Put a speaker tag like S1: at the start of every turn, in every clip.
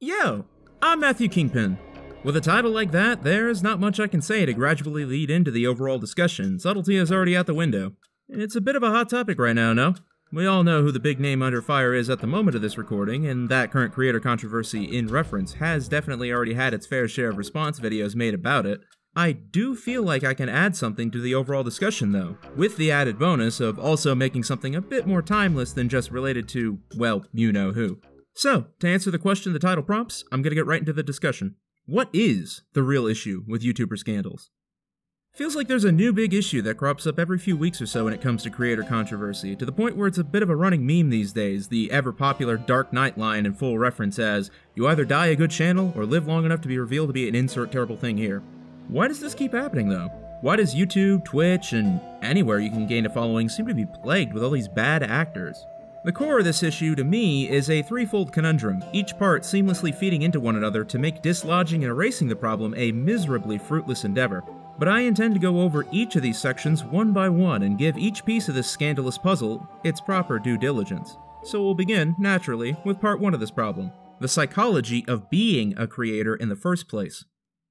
S1: Yo, I'm Matthew Kingpin. With a title like that, there's not much I can say to gradually lead into the overall discussion. Subtlety is already out the window. It's a bit of a hot topic right now, no? We all know who the big name under fire is at the moment of this recording, and that current creator controversy in reference has definitely already had its fair share of response videos made about it. I do feel like I can add something to the overall discussion though, with the added bonus of also making something a bit more timeless than just related to, well, you know who. So, to answer the question the title prompts, I'm gonna get right into the discussion. What is the real issue with YouTuber scandals? Feels like there's a new big issue that crops up every few weeks or so when it comes to creator controversy, to the point where it's a bit of a running meme these days, the ever-popular Dark Knight line in full reference as, "You either die a good channel, or live long enough to be revealed to be an insert terrible thing here." Why does this keep happening though? Why does YouTube, Twitch, and anywhere you can gain a following seem to be plagued with all these bad actors? The core of this issue, to me, is a threefold conundrum, each part seamlessly feeding into one another to make dislodging and erasing the problem a miserably fruitless endeavor. But I intend to go over each of these sections one by one and give each piece of this scandalous puzzle its proper due diligence. So we'll begin, naturally, with part one of this problem, the psychology of being a creator in the first place.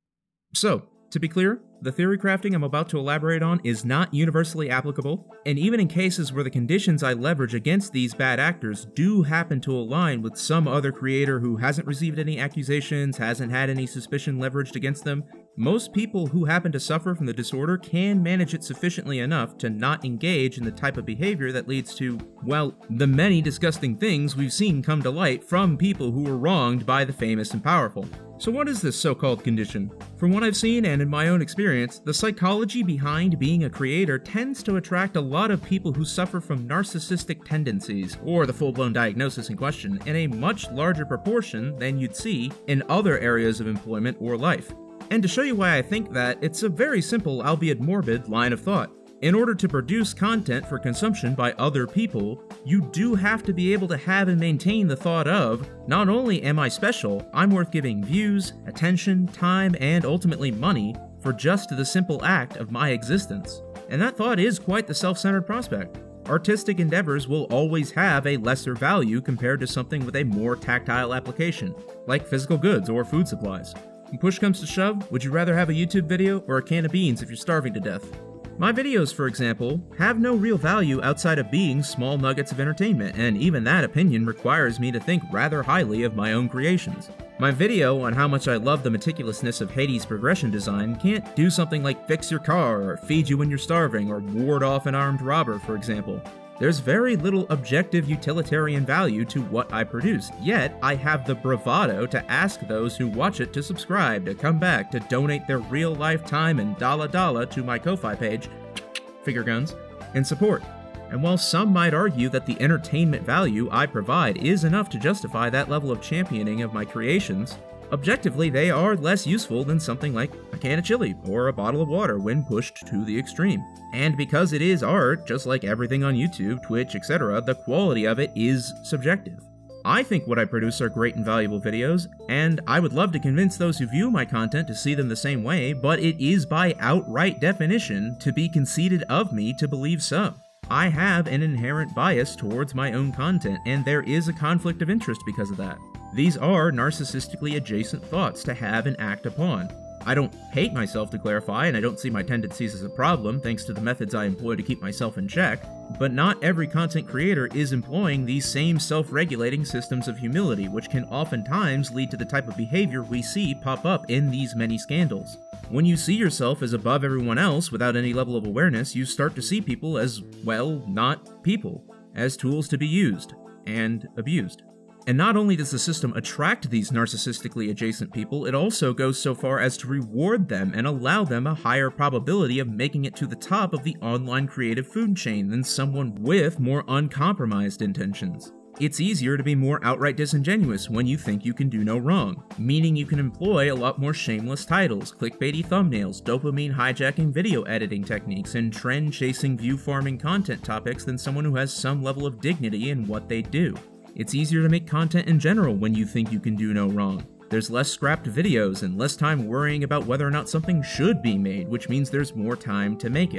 S1: So, to be clear, the theory crafting I'm about to elaborate on is not universally applicable, and even in cases where the conditions I leverage against these bad actors do happen to align with some other creator who hasn't received any accusations, hasn't had any suspicion leveraged against them, most people who happen to suffer from the disorder can manage it sufficiently enough to not engage in the type of behavior that leads to, well, the many disgusting things we've seen come to light from people who were wronged by the famous and powerful. So what is this so-called condition? From what I've seen and in my own experience, the psychology behind being a creator tends to attract a lot of people who suffer from narcissistic tendencies, or the full-blown diagnosis in question, in a much larger proportion than you'd see in other areas of employment or life. And to show you why I think that, it's a very simple, albeit morbid, line of thought. In order to produce content for consumption by other people, you do have to be able to have and maintain the thought of, not only am I special, I'm worth giving views, attention, time, and ultimately money for just the simple act of my existence. And that thought is quite the self-centered prospect. Artistic endeavors will always have a lesser value compared to something with a more tactile application, like physical goods or food supplies. When push comes to shove, would you rather have a YouTube video or a can of beans if you're starving to death? My videos, for example, have no real value outside of being small nuggets of entertainment, and even that opinion requires me to think rather highly of my own creations. My video on how much I love the meticulousness of Hades' progression design can't do something like fix your car, or feed you when you're starving, or ward off an armed robber, for example. There's very little objective utilitarian value to what I produce, yet I have the bravado to ask those who watch it to subscribe, to come back, to donate their real-life time and dollar to my Ko-Fi page, figure guns, in support. And while some might argue that the entertainment value I provide is enough to justify that level of championing of my creations, objectively they are less useful than something like a can of chili or a bottle of water when pushed to the extreme. And because it is art, just like everything on YouTube, Twitch, etc., the quality of it is subjective. I think what I produce are great and valuable videos, and I would love to convince those who view my content to see them the same way, but it is by outright definition to be conceded of me to believe so. I have an inherent bias towards my own content, and there is a conflict of interest because of that. These are narcissistically adjacent thoughts to have and act upon. I don't hate myself, to clarify, and I don't see my tendencies as a problem thanks to the methods I employ to keep myself in check, but not every content creator is employing these same self-regulating systems of humility, which can oftentimes lead to the type of behavior we see pop up in these many scandals. When you see yourself as above everyone else without any level of awareness, you start to see people as, well, not people, as tools to be used and abused. And not only does the system attract these narcissistically adjacent people, it also goes so far as to reward them and allow them a higher probability of making it to the top of the online creative food chain than someone with more uncompromised intentions. It's easier to be more outright disingenuous when you think you can do no wrong, meaning you can employ a lot more shameless titles, clickbaity thumbnails, dopamine hijacking video editing techniques, and trend-chasing view-farming content topics than someone who has some level of dignity in what they do. It's easier to make content in general when you think you can do no wrong. There's less scrapped videos and less time worrying about whether or not something should be made, which means there's more time to make it.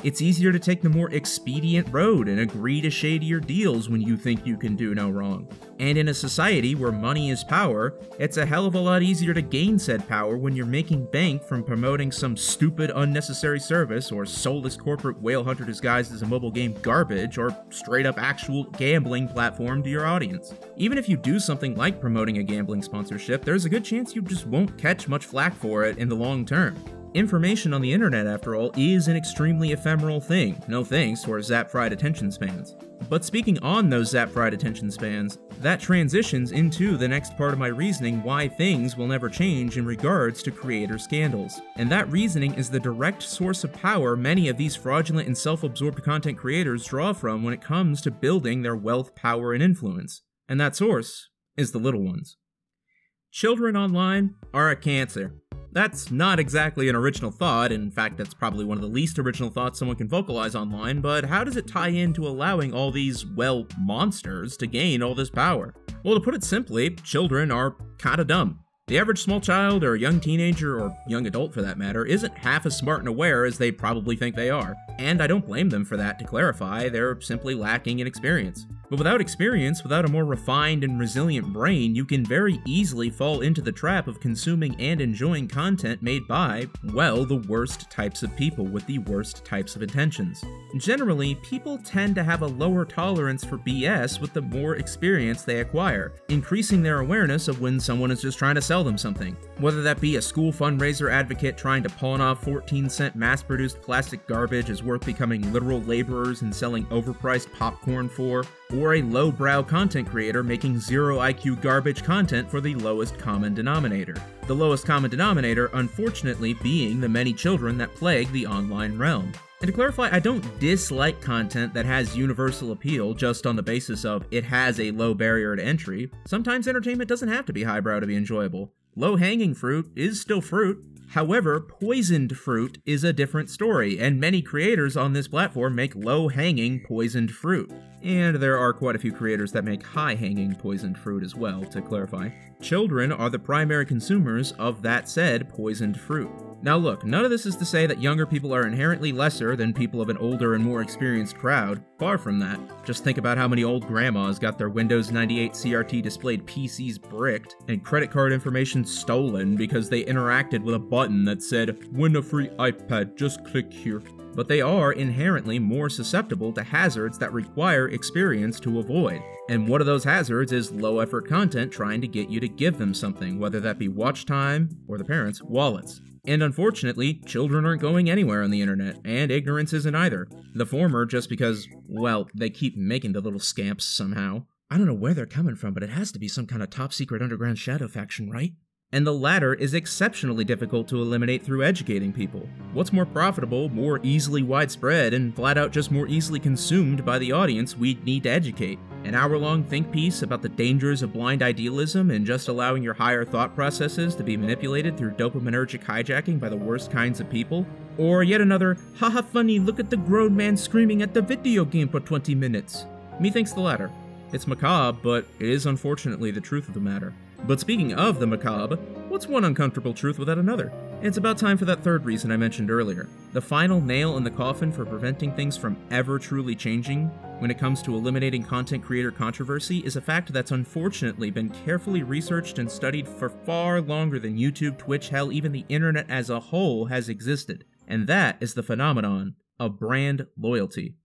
S1: It's easier to take the more expedient road and agree to shadier deals when you think you can do no wrong. And in a society where money is power, it's a hell of a lot easier to gain said power when you're making bank from promoting some stupid unnecessary service or soulless corporate whale hunter disguised as a mobile game garbage or straight up actual gambling platform to your audience. Even if you do something like promoting a gambling sponsorship, there's a good chance you just won't catch much flack for it in the long term. Information on the internet, after all, is an extremely ephemeral thing, no thanks to our zap-fried attention spans. But speaking on those zap-fried attention spans, that transitions into the next part of my reasoning why things will never change in regards to creator scandals. And that reasoning is the direct source of power many of these fraudulent and self-absorbed content creators draw from when it comes to building their wealth, power, and influence. And that source is the little ones. Children online are a cancer. That's not exactly an original thought, in fact that's probably one of the least original thoughts someone can vocalize online, but how does it tie into allowing all these, well, monsters to gain all this power? Well, to put it simply, children are kinda dumb. The average small child, or young teenager, or young adult for that matter, isn't half as smart and aware as they probably think they are. And I don't blame them for that, to clarify, they're simply lacking in experience. But without experience, without a more refined and resilient brain, you can very easily fall into the trap of consuming and enjoying content made by, well, the worst types of people with the worst types of intentions. Generally, people tend to have a lower tolerance for BS with the more experience they acquire, increasing their awareness of when someone is just trying to sell them something. Whether that be a school fundraiser advocate trying to pawn off 14-cent mass-produced plastic garbage is worth becoming literal laborers and selling overpriced popcorn for, or a lowbrow content creator making zero IQ garbage content for the lowest common denominator. The lowest common denominator, unfortunately, being the many children that plague the online realm. And to clarify, I don't dislike content that has universal appeal just on the basis of it has a low barrier to entry. Sometimes entertainment doesn't have to be highbrow to be enjoyable. Low-hanging fruit is still fruit. However, poisoned fruit is a different story, and many creators on this platform make low-hanging poisoned fruit. And there are quite a few creators that make high-hanging poisoned fruit as well, to clarify. Children are the primary consumers of that said poisoned fruit. Now look, none of this is to say that younger people are inherently lesser than people of an older and more experienced crowd. Far from that. Just think about how many old grandmas got their Windows 98 CRT displayed PCs bricked and credit card information stolen because they interacted with a button that said, "Win a free iPad, just click here." But they are inherently more susceptible to hazards that require experience to avoid. And one of those hazards is low-effort content trying to get you to give them something, whether that be watch time or the parents' wallets. And unfortunately, children aren't going anywhere on the internet, and ignorance isn't either. The former just because, well, they keep making the little scamps somehow. I don't know where they're coming from, but it has to be some kind of top-secret underground shadow faction, right? And the latter is exceptionally difficult to eliminate through educating people. What's more profitable, more easily widespread, and flat out just more easily consumed by the audience we'd need to educate? An hour-long think piece about the dangers of blind idealism and just allowing your higher thought processes to be manipulated through dopaminergic hijacking by the worst kinds of people? Or yet another, haha funny, look at the grown man screaming at the video game for 20 minutes? Methinks the latter. It's macabre, but it is unfortunately the truth of the matter. But speaking of the macabre, what's one uncomfortable truth without another? It's about time for that third reason I mentioned earlier. The final nail in the coffin for preventing things from ever truly changing when it comes to eliminating content creator controversy is a fact that's unfortunately been carefully researched and studied for far longer than YouTube, Twitch, hell, even the internet as a whole has existed. And that is the phenomenon of brand loyalty.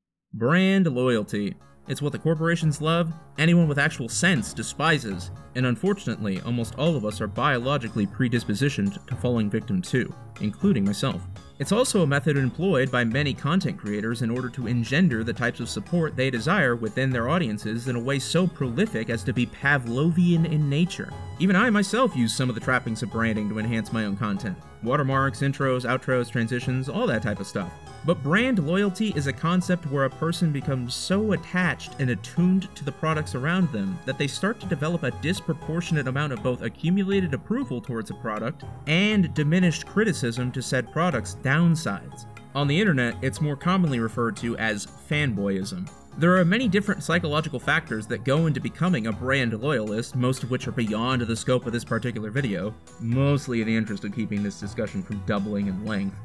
S1: Brand loyalty. It's what the corporations love, anyone with actual sense despises, and unfortunately, almost all of us are biologically predispositioned to falling victim to, including myself. It's also a method employed by many content creators in order to engender the types of support they desire within their audiences in a way so prolific as to be Pavlovian in nature. Even I myself use some of the trappings of branding to enhance my own content. Watermarks, intros, outros, transitions, all that type of stuff. But brand loyalty is a concept where a person becomes so attached and attuned to the products around them that they start to develop a disproportionate amount of both accumulated approval towards a product and diminished criticism to said product's downsides. On the internet, it's more commonly referred to as fanboyism. There are many different psychological factors that go into becoming a brand loyalist, most of which are beyond the scope of this particular video, mostly in the interest of keeping this discussion from doubling in length.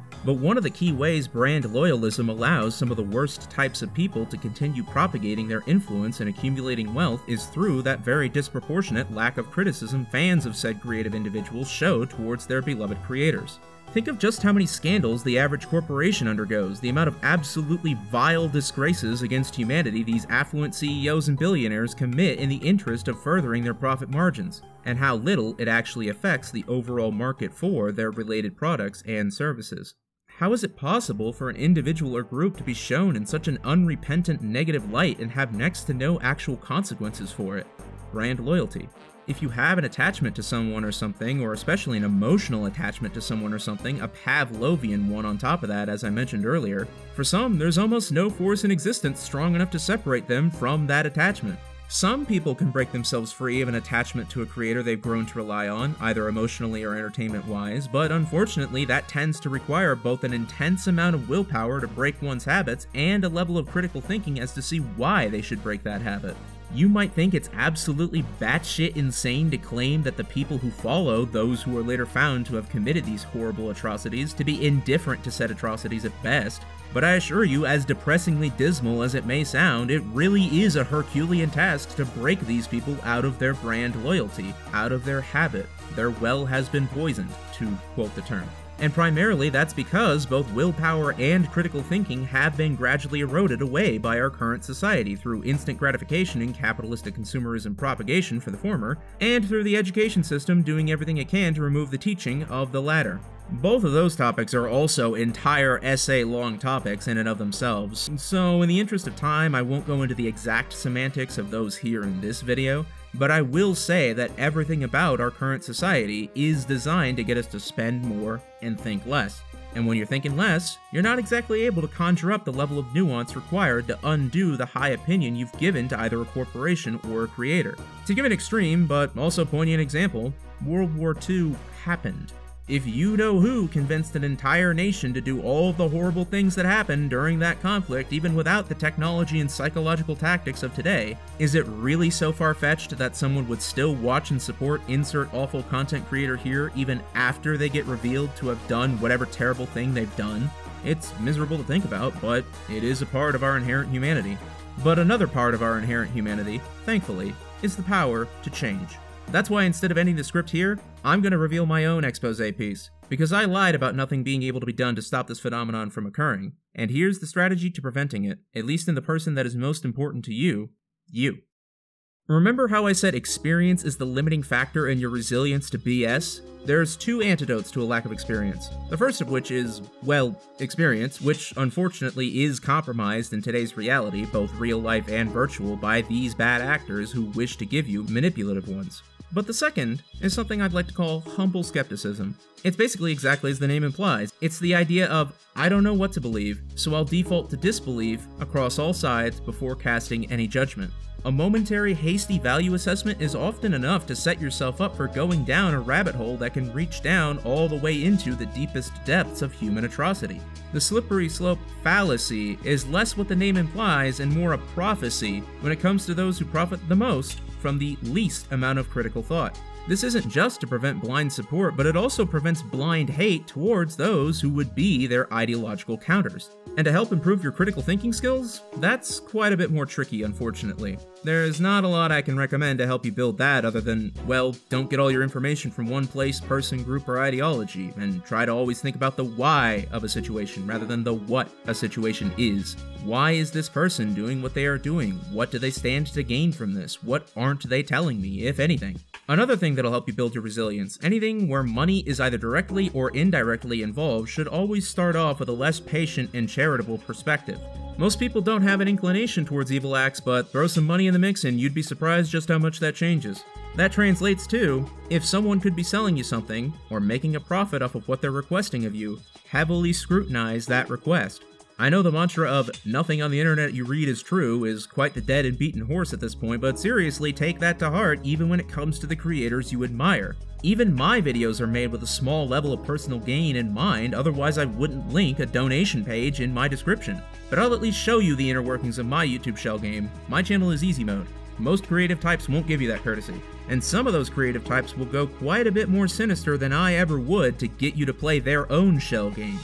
S1: But one of the key ways brand loyalism allows some of the worst types of people to continue propagating their influence and accumulating wealth is through that very disproportionate lack of criticism fans of said creative individuals show towards their beloved creators. Think of just how many scandals the average corporation undergoes, the amount of absolutely vile disgraces against humanity these affluent CEOs and billionaires commit in the interest of furthering their profit margins, and how little it actually affects the overall market for their related products and services. How is it possible for an individual or group to be shown in such an unrepentant negative light and have next to no actual consequences for it? Brand loyalty. If you have an attachment to someone or something, or especially an emotional attachment to someone or something, a Pavlovian one on top of that, as I mentioned earlier, for some, there's almost no force in existence strong enough to separate them from that attachment. Some people can break themselves free of an attachment to a creator they've grown to rely on, either emotionally or entertainment-wise, but unfortunately that tends to require both an intense amount of willpower to break one's habits and a level of critical thinking as to see why they should break that habit. You might think it's absolutely batshit insane to claim that the people who follow those who are later found to have committed these horrible atrocities to be indifferent to said atrocities at best, but I assure you, as depressingly dismal as it may sound, it really is a Herculean task to break these people out of their brand loyalty, out of their habit. Their well has been poisoned, to quote the term. And primarily that's because both willpower and critical thinking have been gradually eroded away by our current society through instant gratification and capitalistic consumerism propagation for the former, and through the education system doing everything it can to remove the teaching of the latter. Both of those topics are also entire essay-long topics in and of themselves, so in the interest of time I won't go into the exact semantics of those here in this video, but I will say that everything about our current society is designed to get us to spend more and think less. And when you're thinking less, you're not exactly able to conjure up the level of nuance required to undo the high opinion you've given to either a corporation or a creator. To give an extreme, but also poignant example, World War II happened. If you know who convinced an entire nation to do all the horrible things that happened during that conflict, even without the technology and psychological tactics of today, is it really so far-fetched that someone would still watch and support insert awful content creator here even after they get revealed to have done whatever terrible thing they've done? It's miserable to think about, but it is a part of our inherent humanity. But another part of our inherent humanity, thankfully, is the power to change. That's why instead of ending the script here, I'm going to reveal my own expose piece, because I lied about nothing being able to be done to stop this phenomenon from occurring, and here's the strategy to preventing it, at least in the person that is most important to you, you. Remember how I said experience is the limiting factor in your resilience to BS? There's two antidotes to a lack of experience. The first of which is, well, experience, which unfortunately is compromised in today's reality, both real life and virtual, by these bad actors who wish to give you manipulative ones. But the second is something I'd like to call humble skepticism. It's basically exactly as the name implies. It's the idea of, I don't know what to believe, so I'll default to disbelief across all sides before casting any judgment. A momentary hasty value assessment is often enough to set yourself up for going down a rabbit hole that can reach down all the way into the deepest depths of human atrocity. The slippery slope fallacy is less what the name implies and more a prophecy when it comes to those who profit the most from the least amount of critical thought. This isn't just to prevent blind support, but it also prevents blind hate towards those who would be their ideological counters. And to help improve your critical thinking skills, that's quite a bit more tricky, unfortunately. There's not a lot I can recommend to help you build that other than, well, don't get all your information from one place, person, group, or ideology, and try to always think about the why of a situation rather than the what a situation is. Why is this person doing what they are doing? What do they stand to gain from this? What aren't they telling me, if anything? Another thing that'll help you build your resilience, anything where money is either directly or indirectly involved should always start off with a less patient and charitable perspective. Most people don't have an inclination towards evil acts, but throw some money in the mix and you'd be surprised just how much that changes. That translates to, if someone could be selling you something, or making a profit off of what they're requesting of you, heavily scrutinize that request. I know the mantra of nothing on the internet you read is true is quite the dead and beaten horse at this point, but seriously take that to heart even when it comes to the creators you admire. Even my videos are made with a small level of personal gain in mind, otherwise I wouldn't link a donation page in my description. But I'll at least show you the inner workings of my YouTube shell game. My channel is easy mode. Most creative types won't give you that courtesy, and some of those creative types will go quite a bit more sinister than I ever would to get you to play their own shell games.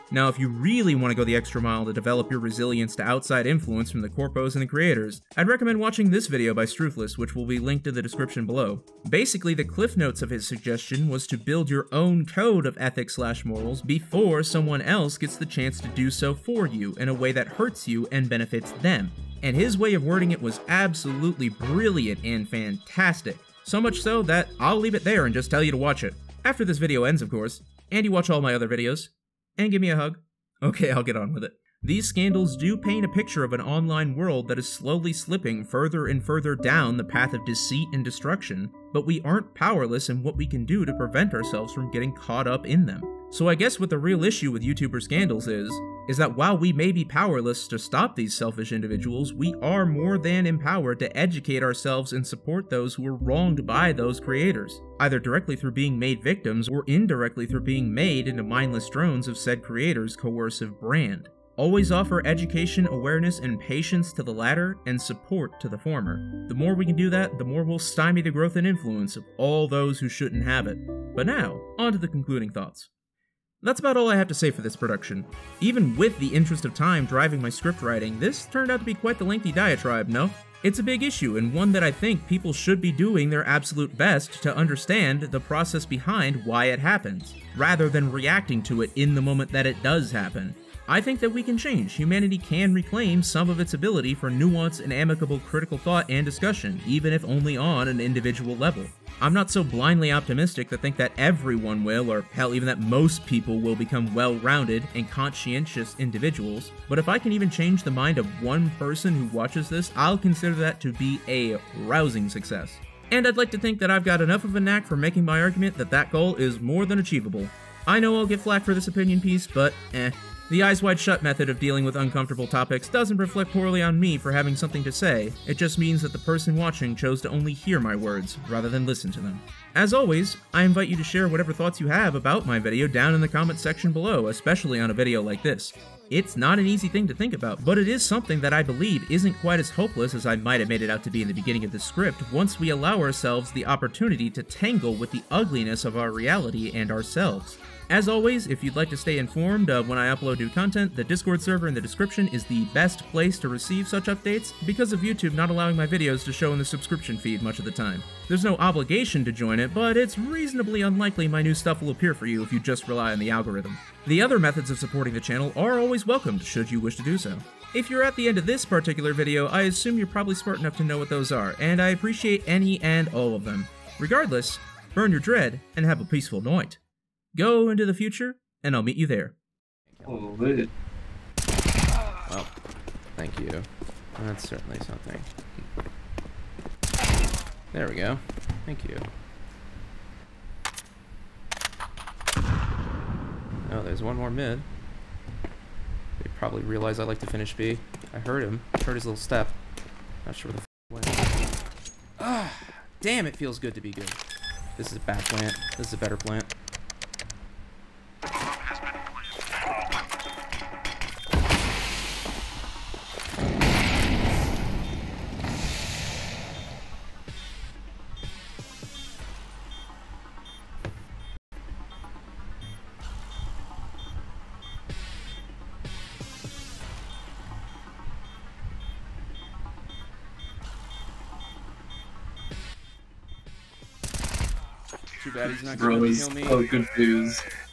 S1: Now, if you really want to go the extra mile to develop your resilience to outside influence from the corpos and the creators, I'd recommend watching this video by Struthless, which will be linked in the description below. Basically, the cliff notes of his suggestion was to build your own code of ethics/morals before someone else gets the chance to do so for you in a way that hurts you and benefits them. And his way of wording it was absolutely brilliant and fantastic. So much so that I'll leave it there and just tell you to watch it. After this video ends, of course, and you watch all my other videos. And give me a hug. Okay, I'll get on with it. These scandals do paint a picture of an online world that is slowly slipping further and further down the path of deceit and destruction, but we aren't powerless in what we can do to prevent ourselves from getting caught up in them. So I guess what the real issue with YouTuber scandals is that while we may be powerless to stop these selfish individuals, we are more than empowered to educate ourselves and support those who were wronged by those creators, either directly through being made victims or indirectly through being made into mindless drones of said creators' coercive brand. Always offer education, awareness, and patience to the latter, and support to the former. The more we can do that, the more we'll stymie the growth and influence of all those who shouldn't have it. But now, on to the concluding thoughts. That's about all I have to say for this production. Even with the interest of time driving my script writing, this turned out to be quite the lengthy diatribe, no? It's a big issue, and one that I think people should be doing their absolute best to understand the process behind why it happens, rather than reacting to it in the moment that it does happen. I think that we can change. Humanity can reclaim some of its ability for nuance and amicable critical thought and discussion, even if only on an individual level. I'm not so blindly optimistic to think that everyone will, or hell, even that most people will become well-rounded and conscientious individuals, but if I can even change the mind of one person who watches this, I'll consider that to be a rousing success. And I'd like to think that I've got enough of a knack for making my argument that that goal is more than achievable. I know I'll get flack for this opinion piece, but The eyes wide shut method of dealing with uncomfortable topics doesn't reflect poorly on me for having something to say, it just means that the person watching chose to only hear my words, rather than listen to them. As always, I invite you to share whatever thoughts you have about my video down in the comments section below, especially on a video like this. It's not an easy thing to think about, but it is something that I believe isn't quite as hopeless as I might have made it out to be in the beginning of the script once we allow ourselves the opportunity to tangle with the ugliness of our reality and ourselves. As always, if you'd like to stay informed of when I upload new content, the Discord server in the description is the best place to receive such updates because of YouTube not allowing my videos to show in the subscription feed much of the time. There's no obligation to join it, but it's reasonably unlikely my new stuff will appear for you if you just rely on the algorithm. The other methods of supporting the channel are always welcomed should you wish to do so. If you're at the end of this particular video, I assume you're probably smart enough to know what those are, and I appreciate any and all of them. Regardless, burn your dread and have a peaceful night. Go into the future, and I'll meet you there.
S2: Oh, lit.
S3: Well, thank you. That's certainly something. There we go. Thank you. Oh, there's one more mid. They probably realize I like to finish B. I heard him. Heard his little step. Not sure where the f went. Ah, damn, it feels good to be good. This is a bad plant. This is a better plant. Too bad he's not going to kill me.
S2: So confused.